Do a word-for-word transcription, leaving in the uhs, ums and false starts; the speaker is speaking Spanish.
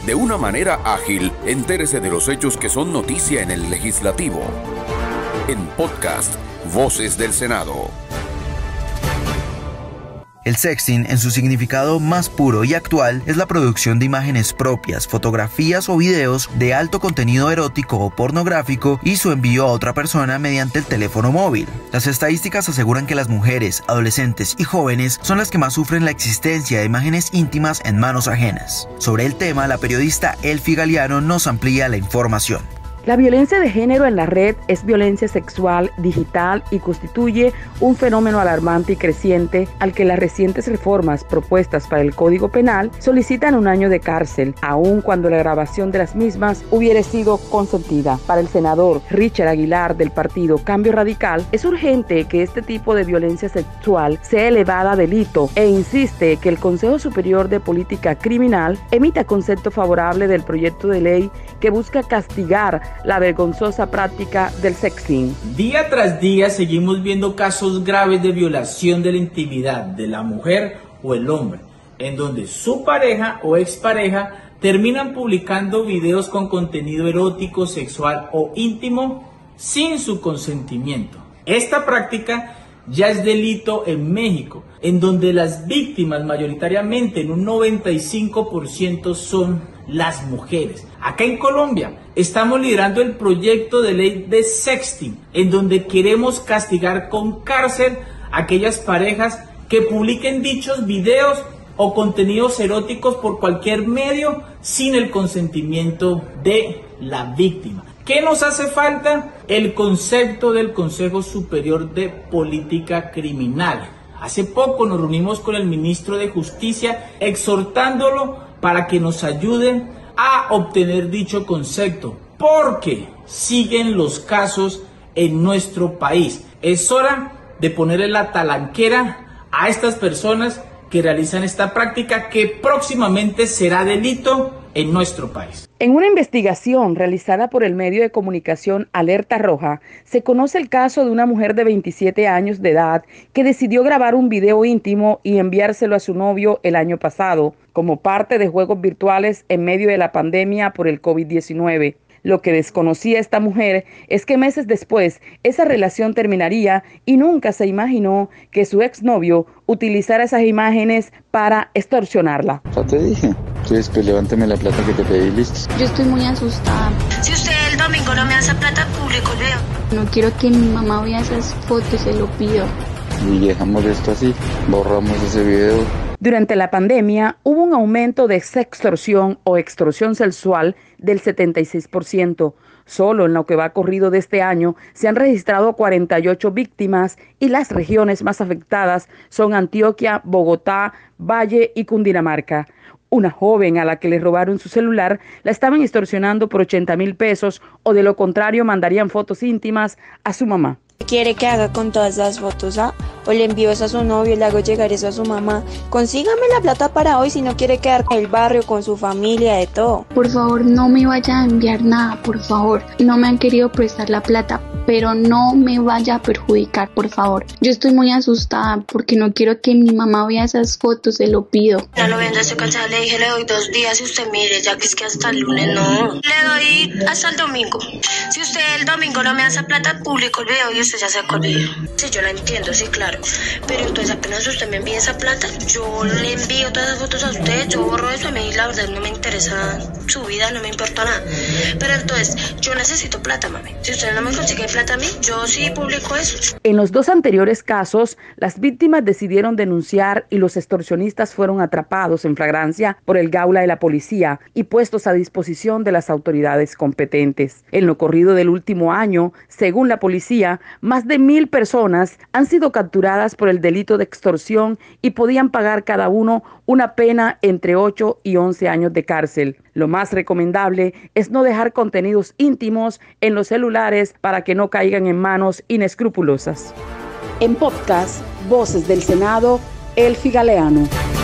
De una manera ágil, entérese de los hechos que son noticia en el legislativo. En podcast, Voces del Senado. El sexting, en su significado más puro y actual, es la producción de imágenes propias, fotografías o videos de alto contenido erótico o pornográfico y su envío a otra persona mediante el teléfono móvil. Las estadísticas aseguran que las mujeres, adolescentes y jóvenes son las que más sufren la existencia de imágenes íntimas en manos ajenas. Sobre el tema, la periodista Elfi Galeano nos amplía la información. La violencia de género en la red es violencia sexual digital y constituye un fenómeno alarmante y creciente al que las recientes reformas propuestas para el Código Penal solicitan un año de cárcel, aun cuando la grabación de las mismas hubiera sido consentida. Para el senador Richard Aguilar del partido Cambio Radical, es urgente que este tipo de violencia sexual sea elevada a delito e insiste que el Consejo Superior de Política Criminal emita concepto favorable del proyecto de ley que busca castigar la vergonzosa práctica del sexting. Día tras día seguimos viendo casos graves de violación de la intimidad de la mujer o el hombre, en donde su pareja o expareja terminan publicando videos con contenido erótico, sexual o íntimo sin su consentimiento. Esta práctica ya es delito en México, en donde las víctimas mayoritariamente en un noventa y cinco por ciento son las mujeres. Acá en Colombia estamos liderando el proyecto de ley de sexting, en donde queremos castigar con cárcel a aquellas parejas que publiquen dichos videos o contenidos eróticos por cualquier medio sin el consentimiento de la víctima. ¿Qué nos hace falta? El concepto del Consejo Superior de Política Criminal. Hace poco nos reunimos con el ministro de Justicia exhortándolo para que nos ayuden a obtener dicho concepto, porque siguen los casos en nuestro país. Es hora de ponerle la talanquera a estas personas que realizan esta práctica que próximamente será delito en nuestro país. En una investigación realizada por el medio de comunicación Alerta Roja, se conoce el caso de una mujer de veintisiete años de edad que decidió grabar un video íntimo y enviárselo a su novio el año pasado, como parte de juegos virtuales en medio de la pandemia por el COVID diecinueve. Lo que desconocía esta mujer es que meses después esa relación terminaría y nunca se imaginó que su exnovio utilizara esas imágenes para extorsionarla. Ya te dije. Entonces, pues levántame la plata que te pedí, listo. Yo estoy muy asustada. Si usted el domingo no me hace plata, publico el video. No quiero que mi mamá vea esas fotos, se lo pido. Y dejamos esto así, borramos ese video. Durante la pandemia hubo un aumento de sextorsión o extorsión sexual del setenta y seis por ciento. Solo en lo que va corrido de este año se han registrado cuarenta y ocho víctimas y las regiones más afectadas son Antioquia, Bogotá, Valle y Cundinamarca. Una joven a la que le robaron su celular la estaban extorsionando por ochenta mil pesos o de lo contrario mandarían fotos íntimas a su mamá. ¿Qué quiere que haga con todas las fotos? ¿Ah? O le envío eso a su novio, le hago llegar eso a su mamá. Consígame la plata para hoy si no quiere quedar con el barrio, con su familia, de todo. Por favor, no me vaya a enviar nada, por favor. No me han querido prestar la plata, pero no me vaya a perjudicar, por favor. Yo estoy muy asustada porque no quiero que mi mamá vea esas fotos, se lo pido. Ya lo vendo, estoy cansada, le dije, le doy dos días y usted mire, ya que es que hasta el lunes no. Le doy hasta el domingo. Si usted el domingo no me hace plata, publico el video y usted ya se olvidó. Sí, yo la entiendo, sí, claro. Pero entonces apenas usted me envíe esa plata, yo le envío todas las fotos a usted, yo borro eso, a mí la verdad no me interesa su vida, no me importa nada. Pero entonces, yo necesito plata, mami. Si usted no me consigue plata a mí, yo sí publico eso. En los dos anteriores casos, las víctimas decidieron denunciar y los extorsionistas fueron atrapados en flagrancia por el Gaula de la policía y puestos a disposición de las autoridades competentes. En lo corrido del último año, según la policía, más de mil personas han sido capturadas por el delito de extorsión y podían pagar cada uno una pena entre ocho y once años de cárcel. Lo más recomendable es no dejar contenidos íntimos en los celulares para que no caigan en manos inescrupulosas. En podcast, Voces del Senado, Elfi Galeano.